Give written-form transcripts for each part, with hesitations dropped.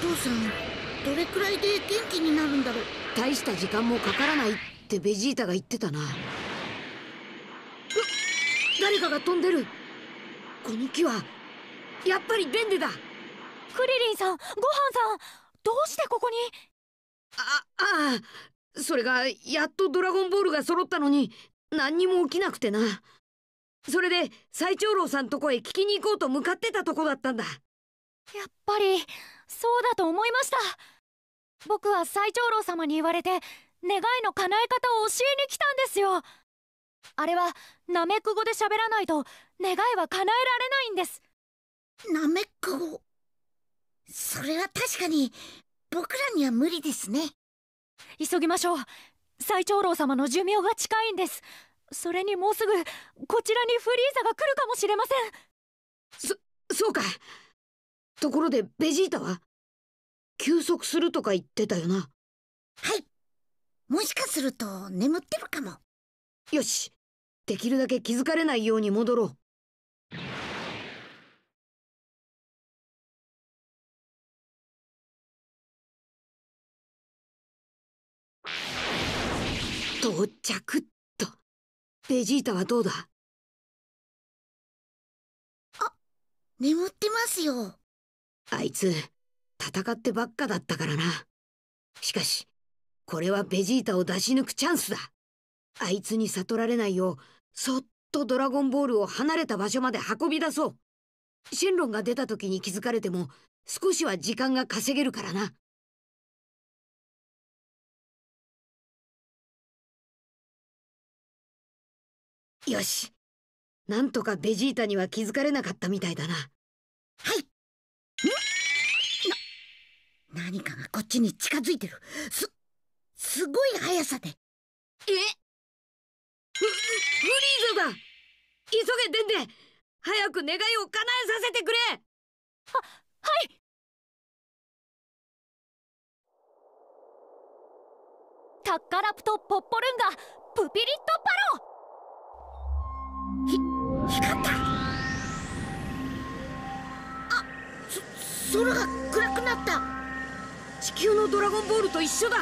父さん、どれくらいで元気になるんだろう。 大した時間もかからないってベジータが言ってたな。誰かが飛んでる。この木はやっぱりベンデだ。 クリリンさん、ごはんさん、どうしてここに？ ああ、それがやっとドラゴンボールが揃ったのに何にも起きなくてな。それで最長老さんとこへ聞きに行こうと向かってたとこだったんだ。 やっぱりそうだと思いました。僕は最長老様に言われて願いの叶え方を教えに来たんですよ。あれはナメック語で喋らないと願いは叶えられないんです。 ナメック語。それは確かに僕らには無理ですね。 急ぎましょう。最長老様の寿命が近いんです。それにもうすぐこちらにフリーザが来るかもしれません。 そうか。ところでベジータは休息するとか言ってたよな。 はい。もしかすると眠ってるかも。 よし、できるだけ気づかれないように戻ろう。到着っと。ベジータはどうだ？ 眠ってますよ。 あいつ戦ってばっかだったからな。しかしこれはベジータを出し抜くチャンスだ。あいつに悟られないようそっとドラゴンボールを離れた場所まで運び出そう。シェンロンが出た時に気づかれても少しは時間が稼げるからな。よし、なんとかベジータには気づかれなかったみたいだな。 はい。何かがこっちに近づいてる。すごい速さで。 フリーザだ。急げデンデ。早く願いを叶えさせてくれ。 はい。タッカラプト・ポッポルンガプピリット・パロ。 光った。空が暗くなった。 地球のドラゴンボールと一緒だ。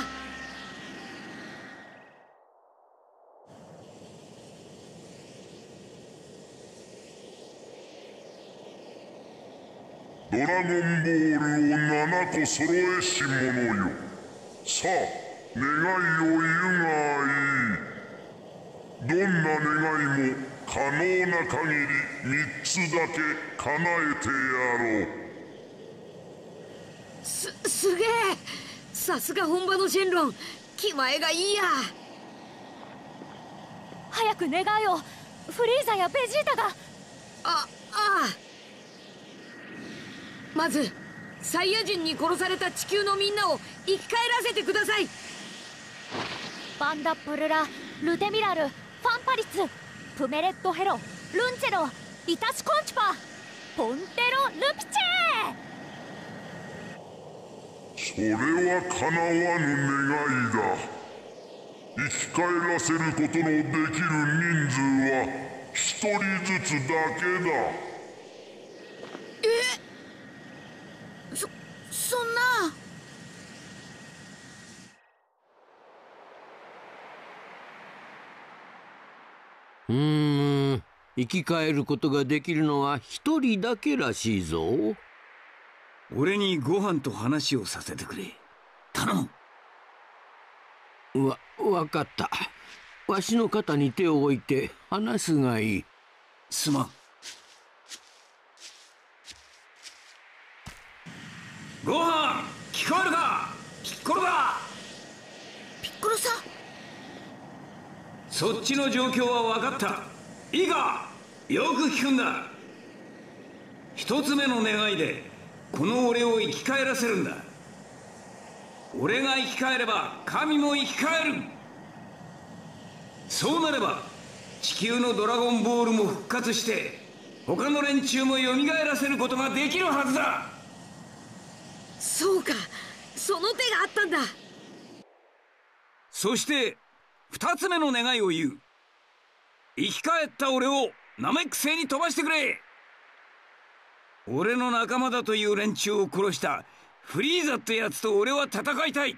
ドラゴンボールを7個揃えし者よ。さあ、願いを言うがいい。どんな願いも可能な限り3つだけ叶えてやろう。 すげえ。さすが本場のシェンロン。気前がいいや。 早く願いを。フリーザやベジータが。 ああ。まずサイヤ人に殺された地球のみんなを生き返らせてください。 バンダプルラ、ルテミラル、ファンパリツ、プメレットヘロ、ルンチェロ、イタシコンチパ、ポンテロルピチそれは叶わぬ願いだ。生き返らせることのできる人数は1人ずつだけだ。 そんな。 生き返ることができるのは一人だけらしいぞ。 俺にご飯と話をさせてくれ。頼む。わかった。わしの肩に手を置いて話すがいい。 すまん。ご飯聞こえるか？ピッコロだ。 ピッコロさん。 そっちの状況は分かった。いいか、よく聞くんだ。一つ目の願いでこの俺を生き返らせるんだ。俺が生き返れば神も生き返る。そうなれば地球のドラゴンボールも復活して他の連中も蘇らせることができるはずだ。 そうか、その手があったんだ。 そして二つ目の願いを言う。生き返った俺をナメック星に飛ばしてくれ。俺の仲間だという連中を殺したフリーザってやつと俺は戦いたい。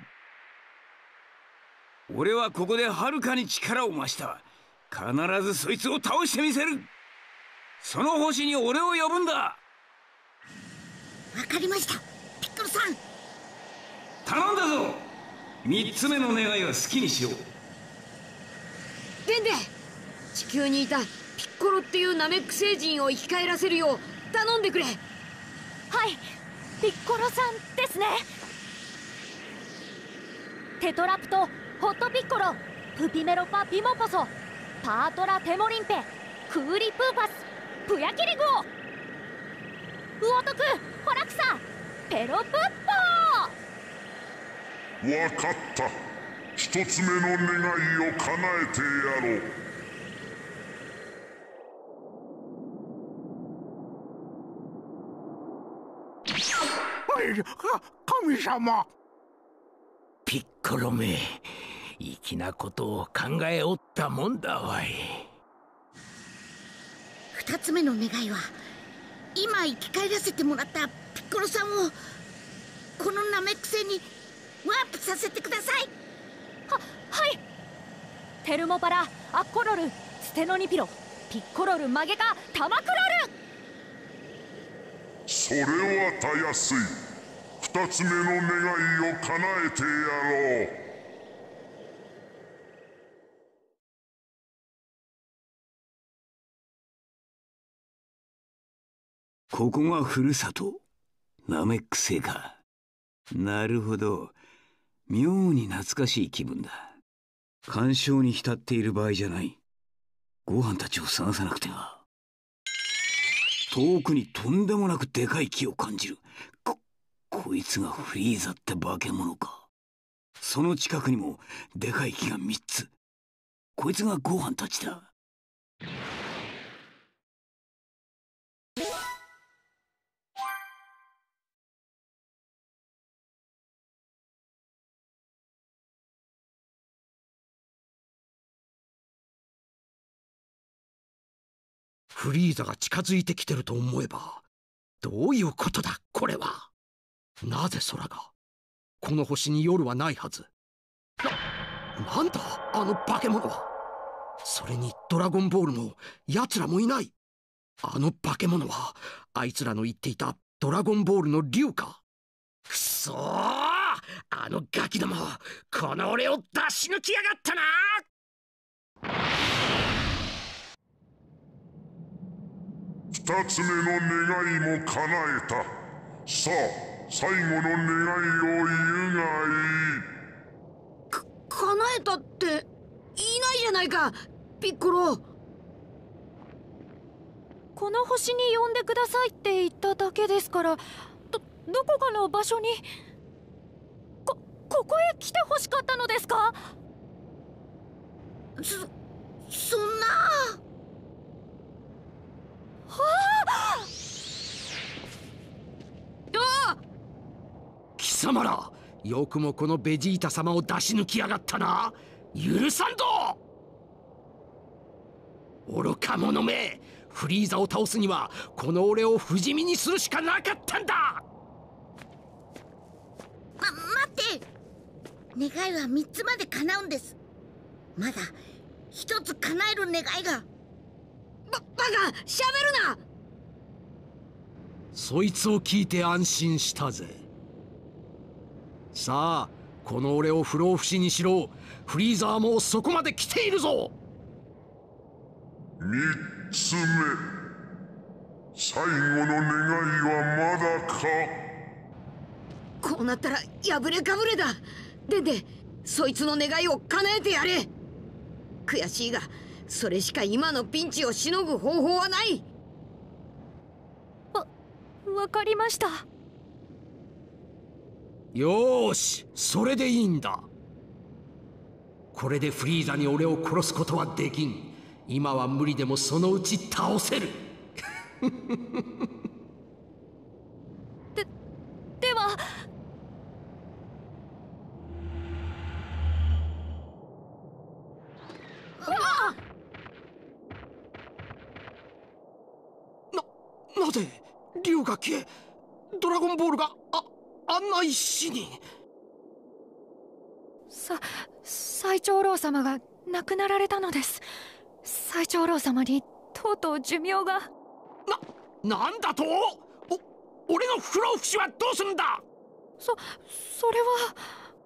俺はここではるかに力を増した。必ずそいつを倒してみせる。その星に俺を呼ぶんだ。 わかりました、ピッコロさん。 頼んだぞ。3つ目の願いは好きにしろ。 デンデ、地球にいたピッコロっていうナメック星人を生き返らせるよう頼んでくれ。 はい、ピッコロさんですね。テトラプト、ホットピッコロ、プピメロパピモポソ、パートラテモリンペ、クーリプーパス、プヤキリグオ、ウオトク、ホラクサ、ペロプッポー。 わかった。一つ目の願いを叶えてやろう。 神様。 ピッコロめ、粋なことを考えおったもんだわい。 2つ目の願いは、今生き返らせてもらったピッコロさんをこのナメック星にワープさせてください。 はい。テルモパラ、アッコロル、ステノニピロ、ピッコロル、マゲカ、タマクロル。 それはたやすい。2つ目の願いを叶えてやろう。 ここがふるさと、ナメック星か。なるほど。妙に懐かしい気分だ。感傷に浸っている場合じゃない。ご飯たちを探さなくては。遠くにとんでもなくでかい木を感じる。こいつがフリーザって化け物か。その近くにもでかい木が3つ。こいつがご飯たちだ。 フリーザが近づいてきてると思えば、どういうことだこれは。なぜ空が。この星に夜はないはず。なんだあの化け物は。それにドラゴンボールも奴らもいない。あの化け物はあいつらの言っていたドラゴンボールの竜か。くそー、あのガキども、この俺を出し抜きやがったな。 2つ目の願いも叶えた。さあ、最後の願いを言うがいい。 叶えたっていないじゃないか、ピッコロ。 この星に呼んでくださいって言っただけですから、どこかの場所にここへ来てほしかったのですか？ そんな。 貴様ら、よくもこのベジータ様を出し抜きやがったな。許さんぞ。愚か者め、フリーザを倒すにはこの俺を不死身にするしかなかったんだ。 待って、願いは3つまで叶うんです。まだ1つ叶える願いが。 バカ、しゃべるな。 そいつを聞いて安心したぜ。さあ、この俺を不老不死にしろ。フリーザーもそこまで来ているぞ。 3つ目、最後の願いはまだか。 こうなったら破れかぶれだ。デンデ、そいつの願いを叶えてやれ。悔しいが、それしか今のピンチをしのぐ方法はない。 わかりました。 よーし、それでいいんだ。これでフリーザに俺を殺すことはできん。今は無理でもそのうち倒せる。 では。 なぜ竜が消え、ドラゴンボールがああんな石に。 最長老様が亡くなられたのです。最長老様にとうとう寿命が。 なんだと？俺の不老不死はどうすんだ？ それは。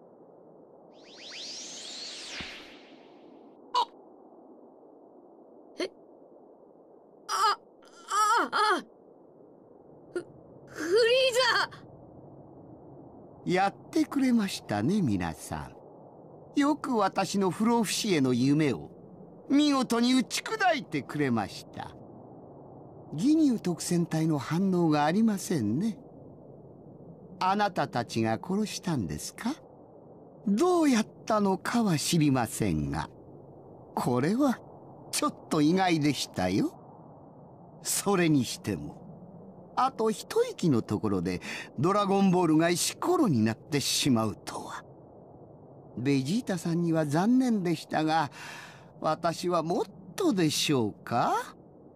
フリーザ！ やってくれましたね、皆さん。よく私の不老不死への夢を見事に打ち砕いてくれました。ギニュー特戦隊の反応がありませんね。あなたたちが殺したんですか？どうやったのかは知りませんが、これはちょっと意外でしたよ。それにしても、あと一息のところでドラゴンボールが石ころになってしまうとは。ベジータさんには残念でしたが、私はもっとでしょうか？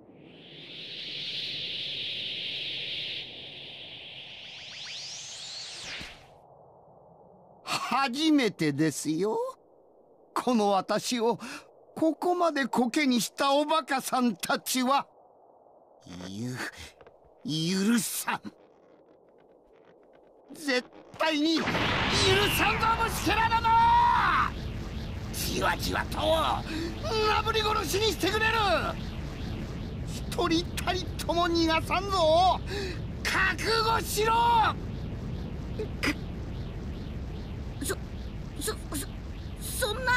初めてですよ。この私をここまでコケにしたおバカさんたちは。許さん。絶対に許さんぞ、虫けらだな。じわじわとなぶり殺しにしてくれる。一人たりとも逃がさんぞ。覚悟しろ。 そんな。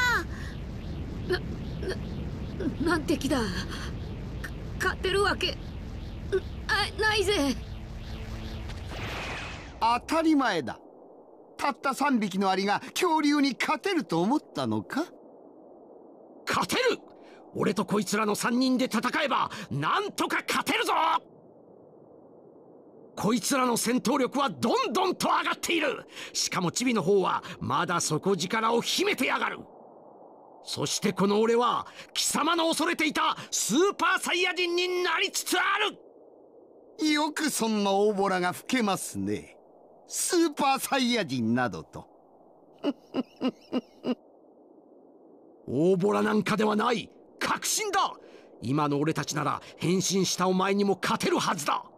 なんて気だ。勝てるわけないぜ。 当たり前だ。たった3匹のアリが恐竜に勝てると思ったのか？ 勝てる！俺とこいつらの3人で戦えばなんとか勝てるぞ！こいつらの戦闘力はどんどんと上がっている。しかもチビの方はまだ底力を秘めてやがる。そしてこの俺は貴様の恐れていたスーパーサイヤ人になりつつある。 よくそんな大ボラが吹けますね。スーパーサイヤ人などと。 大ボラなんかではない。確信だ。今の俺たちなら変身したお前にも勝てるはずだ。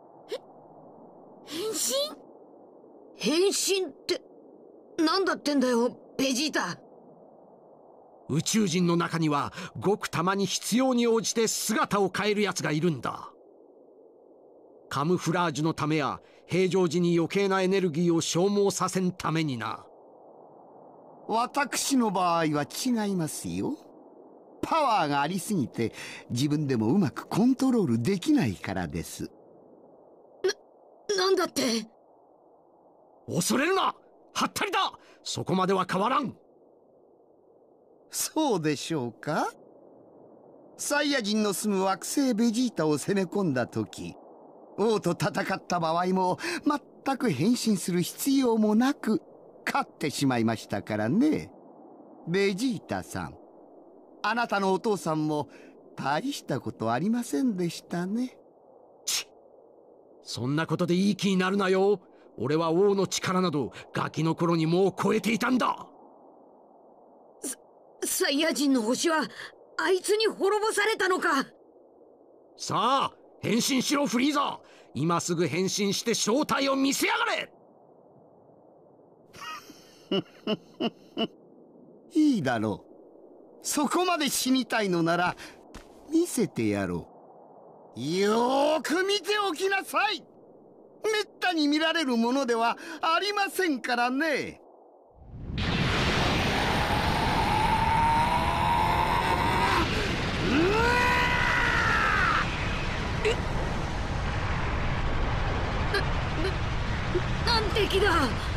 変身ってなんだってんだよ、ベジータ。 宇宙人の中にはごくたまに必要に応じて姿を変えるやつがいるんだ。カムフラージュのためや平常時に余計なエネルギーを消耗させんためにな。 私の場合は違いますよ。パワーがありすぎて自分でもうまくコントロールできないからです。 なんだって？ 恐れるな、はったりだ。そこまでは変わらん。 そうでしょうか？サイヤ人の住む惑星ベジータを攻め込んだ時、王と戦った場合も全く変身する必要もなく勝ってしまいましたからね。ベジータさん、あなたのお父さんも大したことありませんでしたね。 そんなことでいい気になるなよ。俺は王の力などガキの頃にもう超えていたんだ。 サイヤ人の星はあいつに滅ぼされたのか？ さあ変身しろ、フリーザ。今すぐ変身して正体を見せやがれ。いいだろう。そこまで死にたいのなら見せてやろう。よーく見ておきなさい。めったに見られるものではありませんからね。 なんて気だ。